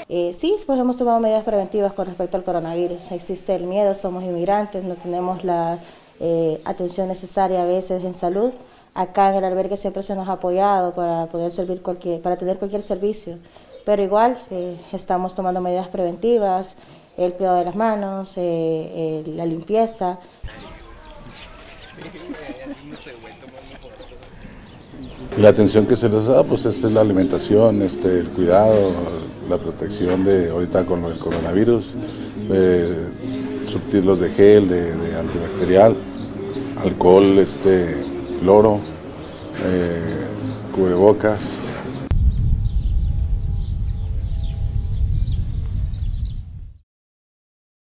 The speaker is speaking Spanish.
Sí, pues hemos tomado medidas preventivas con respecto al coronavirus. Existe el miedo, somos inmigrantes, no tenemos la atención necesaria a veces en salud. Acá en el albergue siempre se nos ha apoyado para poder para tener cualquier servicio, pero igual estamos tomando medidas preventivas, el cuidado de las manos, la limpieza. Y la atención que se les da, pues es la alimentación, el cuidado, la protección de ahorita con el coronavirus, surtirlos de gel, de antibacterial, alcohol, cloro, cubrebocas.